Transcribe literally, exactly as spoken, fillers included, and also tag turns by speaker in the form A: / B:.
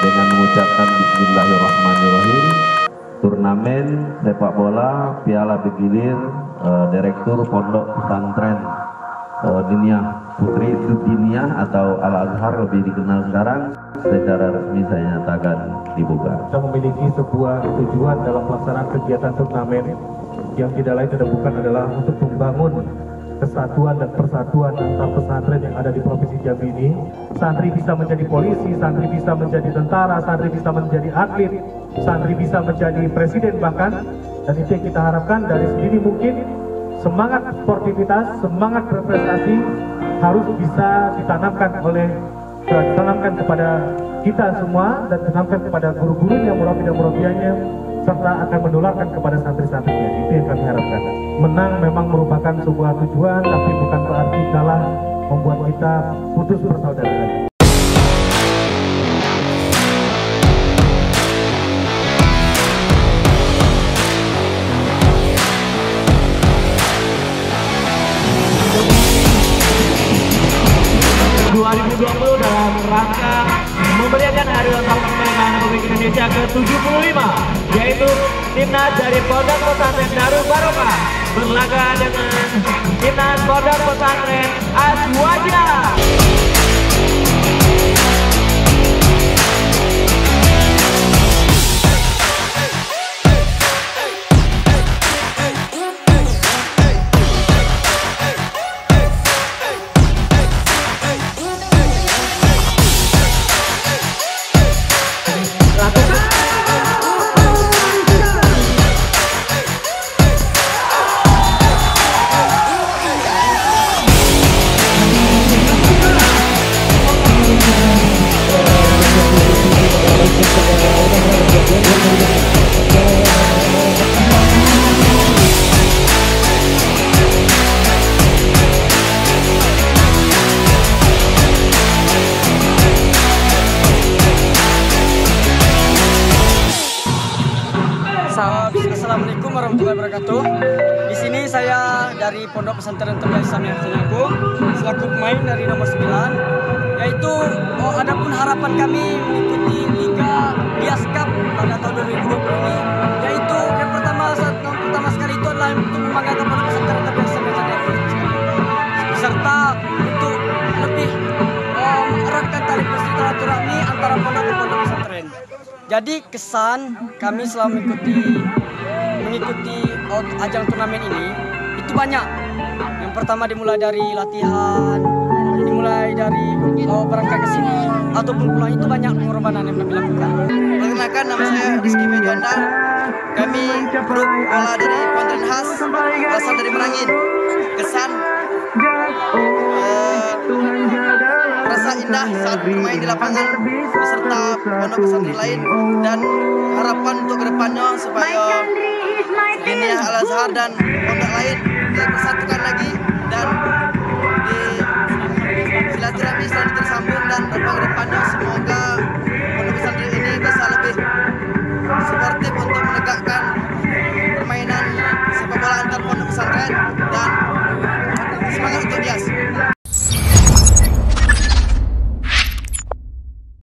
A: Dengan mengucapkan Bismillahirrahmanirrahim, turnamen sepak bola Piala Bergilir uh, Direktur Pondok Pesantren uh, Diniyah Putri Diniyah atau Al-Azhar lebih dikenal sekarang secara resmi saya nyatakan dibuka.
B: Kita memiliki sebuah tujuan dalam pelaksanaan kegiatan turnamen yang tidak lain tidak bukan adalah untuk membangun kesatuan dan persatuan antar pesantren yang ada di Provinsi Jambi ini. Santri bisa menjadi polisi, santri bisa menjadi tentara, santri bisa menjadi atlet, santri bisa menjadi presiden bahkan. Dan itu yang kita harapkan dari sendiri mungkin semangat sportivitas, semangat berprestasi harus bisa ditanamkan oleh ditanamkan kepada kita semua dan ditanamkan kepada guru-gurunya, murabi dan murabianya, serta akan menularkan kepada santri-santrinya. Itu yang kami harapkan. Menang memang merupakan sebuah tujuan, tapi bukan berarti kalah membuat kita putus persaudaraan.
C: dua ribu dua puluh dalam rangka memeriahkan Hari Ulang Tahun Kemerdekaan Republik Indonesia ke tujuh puluh lima, yaitu timnas dari Pondok Pesantren Darul Barokah berlaga dengan timnas Pondok Pesantren Aswaja.
D: Assalamualaikum warahmatullahi wabarakatuh. Di sini saya dari Pondok Pesantren Tarbiyah Islamiyah Tengku selaku pemain dari nomor sembilan, yaitu oh, adapun harapan kami mengikuti Liga Bias Cup pada tahun dua ribu dua puluh ini, yaitu yang pertama saat yang pertama sekali itu adalah untuk membanggakan Pondok Pesantren Tarbiyah Islamiyah Tengku beserta untuk lebih oh, mengeratkan tali silaturahmi antara pondok dan pondok pesantren. Jadi kesan kami selama mengikuti mengikuti ajang turnamen ini itu banyak. Yang pertama dimulai dari latihan, dimulai dari oh, berangkat ke sini ataupun pulang, itu banyak pengorbanan yang kami lakukan.
E: Perkenalkan, nama saya Rizky Mejuanda. Kami grup bola dari Pesantren Khas berasal dari Merangin. Kesan uh, rasa indah saat bermain di lapangan beserta pondok pesantren lain, dan harapan untuk kedepannya supaya Diniyah Al-Azhar dan pondok lain dipersatukan lagi dan di silaturahmi selalu tersambung, dan kedepannya semoga